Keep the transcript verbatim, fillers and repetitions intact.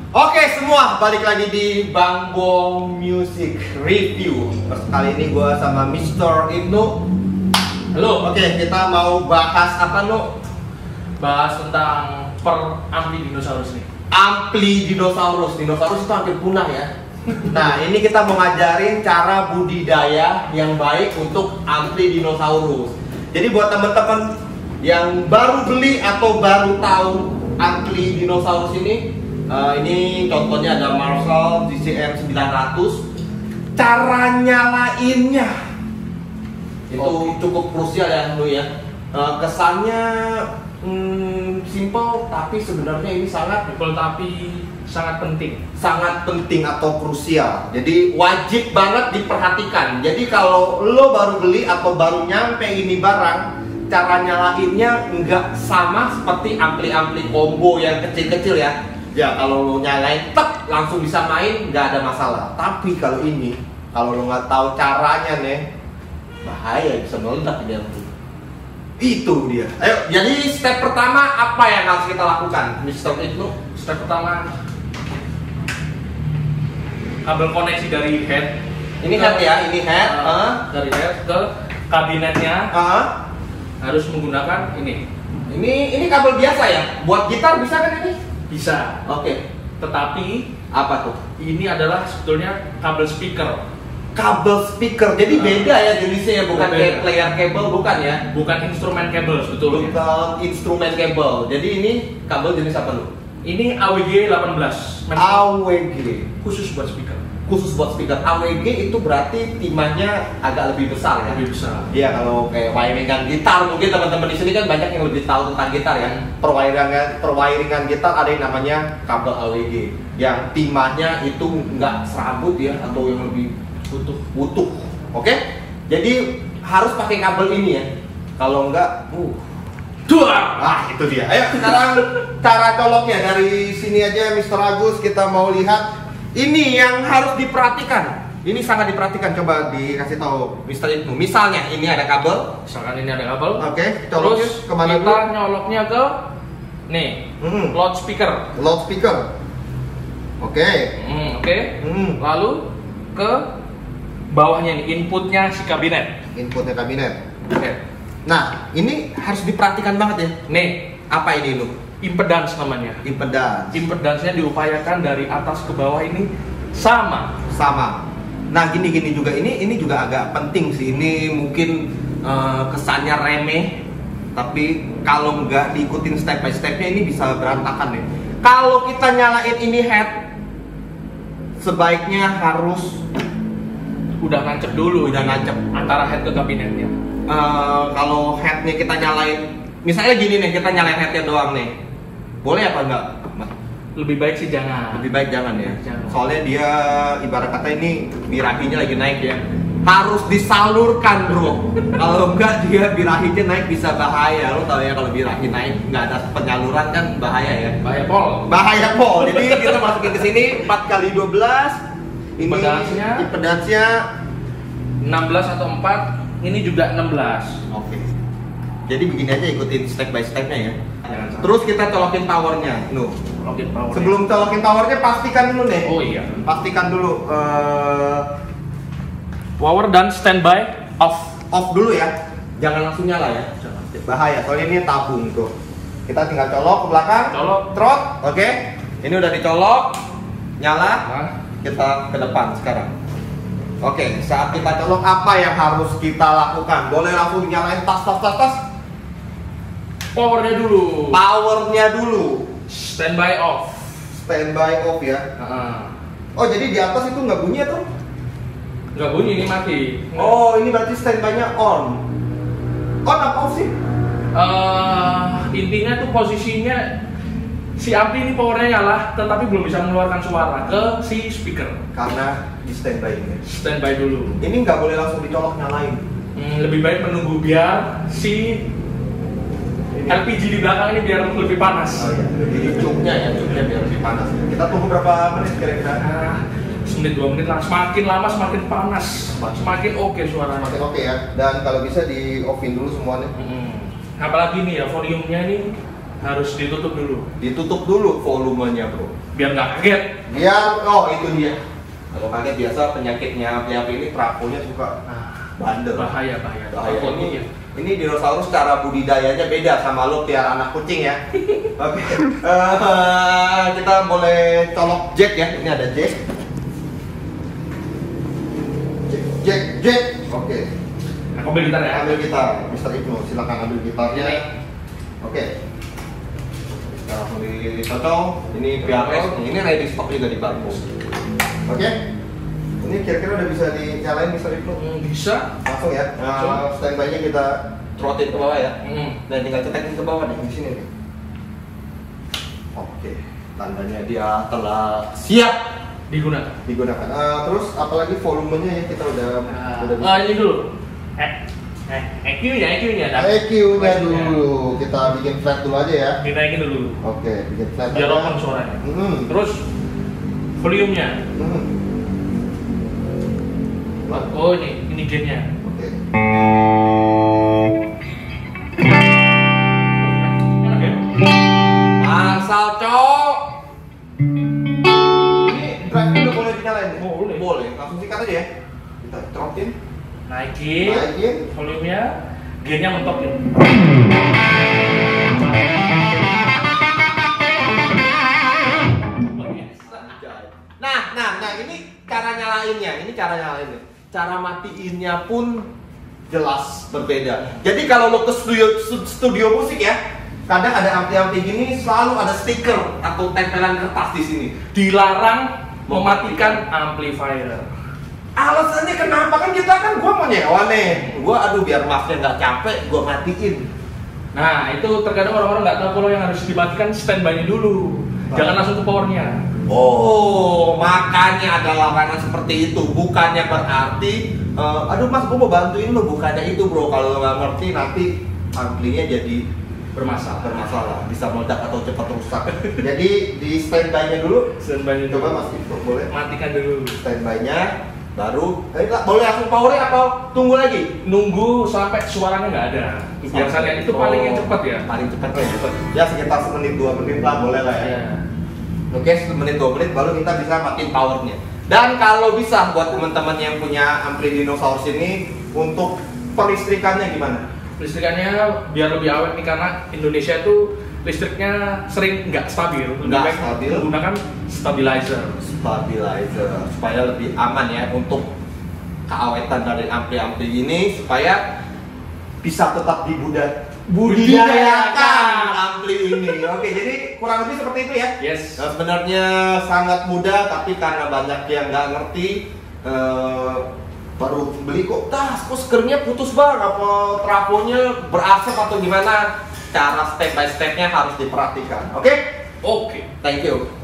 Oke semua, balik lagi di Bang Bo Music Review. Kali ini gue sama mister Ibnu. Halo. Oke, kita mau bahas apa Nu? Bahas tentang per ampli dinosaurus nih. Ampli dinosaurus. Dinosaurus itu hampir punah ya. Nah, ini kita mau ngajarin cara budidaya yang baik untuk ampli dinosaurus. Jadi buat teman-teman yang baru beli atau baru tahu ampli dinosaurus ini, uh, ini contohnya ada Marshall G C M sembilan ratus. Cara nyalainnya itu okay. cukup krusial ya, Nu ya. Uh, kesannya hmm, simple, tapi sebenarnya ini sangat simple tapi sangat penting. Sangat penting atau krusial. Jadi wajib banget diperhatikan. Jadi kalau lo baru beli atau baru nyampe ini barang, cara nyalainnya nggak sama seperti ampli-ampli combo yang kecil-kecil ya. Ya kalau lo nyalain tek langsung bisa main, nggak ada masalah. Tapi kalau ini, kalau lo nggak tahu caranya nih, bahaya, bisa meledak dia. Itu dia. Ayo, jadi step pertama apa yang harus kita lakukan, mister Ibnu? Step pertama, kabel koneksi dari head. Ini head ya, ini head. Uh, uh. Dari head ke kabinetnya. Uh. Harus menggunakan ini. Ini ini kabel biasa ya? Buat gitar bisa kan ini? Bisa. Oke. Okay. Tetapi apa tuh? Ini adalah sebetulnya kabel speaker. Kabel speaker. Jadi uh, beda ya jenisnya ya, bukan kayak player cable, bukan ya? Bukan instrumen kabel sebetulnya. Bukan instrumen kabel. Jadi ini kabel jenis apa lu? Ini A W G delapan belas. A W G khusus buat speaker. Khusus buat speaker. A W G itu berarti timahnya agak lebih besar ya? Lebih besar. Iya, kalau kayak wiringan gitar mungkin teman-teman di sini kan banyak yang lebih tahu tentang gitar ya. Perwiringan perwiringan gitar ada yang namanya kabel A W G yang timahnya itu nggak serabut ya, atau yang lebih utuh. Utuh. Oke? Jadi harus pakai kabel ini ya. Kalau enggak, uh Dua. Ah, itu dia. Ayo sekarang cara coloknya dari sini aja, mister Agus. Kita mau lihat ini yang harus diperhatikan. Ini sangat diperhatikan. Coba dikasih tahu mister Ibnu. Misalnya ini ada kabel. Misalkan ini ada kabel. Oke. Okay. Coloknya kemana kita dulu? nyoloknya ke nih, hmm. loudspeaker. Loudspeaker. Oke. Okay. Hmm, Oke. Okay. Hmm. Lalu ke bawahnya nih, inputnya si kabinet. Inputnya kabinet. Oke. Okay. Nah, ini harus diperhatikan banget ya. Nih, apa ini lu? Impedans namanya. Impedans. Impedansnya diupayakan dari atas ke bawah ini sama. Sama. Nah, gini-gini juga ini ini juga agak penting sih. Ini mungkin uh, kesannya remeh, tapi kalau nggak diikutin step by stepnya ini bisa berantakan deh. Kalau kita nyalain ini head, sebaiknya harus udah nancep dulu. Udah nancep antara head ke kabinetnya. Uh, kalau headnya kita nyalain, misalnya gini nih, kita nyalain headnya doang nih, boleh apa enggak? Lebih baik sih jangan. Lebih baik jangan ya. Jangan. Soalnya dia ibarat kata ini birahinya lagi naik ya, harus disalurkan bro. Kalau enggak dia birahinya naik bisa bahaya. Lo tau ya kalau birahi naik nggak ada penyaluran kan bahaya ya. Bahaya pol. Bahaya pol. Jadi kita masukin ke sini empat kali dua belas. Ini impedansnya, impedansnya enam belas atau empat. Ini juga enam belas. Oke. Jadi begini aja, ikutin step by stepnya ya. Jangan salah. Terus kita colokin powernya, no. Colokin power. Sebelum colokin powernya pastikan dulu nih. Oh iya. Pastikan dulu. Uh, power dan standby off. Off dulu ya. Jangan langsung nyala ya. Jangan. Bahaya. Soalnya ini tabung tuh. Kita tinggal colok ke belakang. Colok. Trot. Oke. Okay. Ini udah dicolok. Nyala. Nah. Kita ke depan sekarang. Oke, okay, saat kita colok apa yang harus kita lakukan? Boleh langsung nyalain tas tas tas tas. Powernya dulu. Powernya dulu. Standby off. Standby off ya. Uh-huh. Oh, jadi di atas itu nggak bunyi tuh? Nggak bunyi, ini mati. Oh, ini berarti standby-nya on. On apa off sih? Uh, intinya tuh posisinya si ampli ini powernya nyala, tetapi belum bisa mengeluarkan suara ke si speaker. Karena di standby ini. Standby dulu. Ini nggak boleh langsung dicolok nyalain. Hmm, lebih baik menunggu biar si ini. L P G di belakang ini biar lebih panas. Oh iya. Jadi cuknya ya, cuknya biar lebih panas. Kita tunggu berapa menit kira-kira? Nah, semenit dua menit lah. Semakin lama semakin panas, semakin oke okay suaranya. Semakin oke okay ya. Dan kalau bisa di offin dulu semuanya. Hmm. Apalagi nih ya, volume-nya ini harus ditutup dulu. Ditutup dulu volumenya, bro. Biar nggak kaget. Biar, oh itu dia. Kalau kaget biasa penyakitnya api-api ini trafonya suka Nah, bandel. bahaya bahaya. Bahaya. Trafo Ini, ya. ini dinosaurus cara budidayanya beda sama lo piara anak kucing ya. Oke. Eh, kita boleh colok jack ya. Ini ada jack. Jack, jack, jack. Oke. Nah, ambil gitar ya. Ambil gitar, Mister Ibnu, silakan ambil gitarnya. Ini. Oke. Nah, dicocok. Ini piano. Ini ready stock juga di bangku. Oke. Ini kira-kira udah bisa dinyalain Mister Ibnu? Hmm, bisa. Langsung ya. Langsung. Nah, standby-nya kita trotin ke bawah ya. Hmm. Dan tinggal cetekin ke bawah nih di sini nih. Oke. Tandanya dia telah siap Digunakan. digunakan. Uh, terus apalagi volumenya ya kita udah Nah, udah bisa. ah, ini dulu. Eh, eh, E Q-nya, E Q-nya. E Q-nya dulu. Kita bikin flat dulu aja ya. Dinaikin dulu. Oke, bikin flat. Biar aja. open suaranya. Hmm. Terus volume-nya. Hmm. Oh ini, ini gain-nya. Oke. Enak ya? Masal cok. Ini drive udah boleh dinyalain ya? Boleh. Boleh. Langsung sikat aja ya. Kita trotin. Naikin. Naikin. Volume-nya. Gain-nya mentok ya. Nah, nah, nah ini cara nyalainnya, ini cara nyalainnya. Cara matiinnya pun jelas berbeda. Jadi kalau lo ke studio studio musik ya, kadang ada ampi-ampi gini selalu ada stiker atau tempelan kertas di sini. Dilarang mematikan amplifier. Alasannya kenapa? Kan kita kan gua mau nyewa nih. Gua aduh biar masnya nggak capek, gua matiin. Nah, itu terkadang orang-orang nggak tahu kalau yang harus dimatikan standby-nya dulu. Jangan langsung ke powernya. Oh, makanya ada larangan seperti itu. Bukannya berarti, uh, aduh mas, gua mau bantuin lo. Bukannya itu bro. Kalau lo nggak ngerti nanti amplinya jadi Bermasalah. bermasalah, bisa meledak atau cepat rusak. Jadi di standby-nya dulu. Standby-nya Coba dulu. mas Ibnu boleh. Matikan dulu. Standby-nya, baru. Eh, lah, boleh langsung power atau tunggu lagi? Nunggu sampai suaranya nggak ada. Biasanya itu paling yang cepat ya. Paling cepat ya. Cepat. Ya sekitar semenit dua menit lah boleh lah ya. Iya. Oke, semenit dua menit baru kita bisa matiin powernya. Dan kalau bisa buat teman-teman yang punya ampli dinosaurus ini untuk pelistrikannya gimana? Listrikannya biar lebih awet nih karena Indonesia itu listriknya sering nggak stabil. Lebih Nggak baik stabil. menggunakan stabilizer. Stabilizer supaya lebih aman ya untuk keawetan dari ampli-ampli ini supaya bisa tetap dibuda budidayakan ampli ini. Oke, jadi kurang lebih seperti itu ya. Yes. Nah, sebenarnya sangat mudah tapi karena banyak yang nggak ngerti eh, baru beli kok tas kok sekernya putus bang, apa trafonya berasap atau gimana. Cara step by stepnya harus diperhatikan. Oke? Oke. Thank you.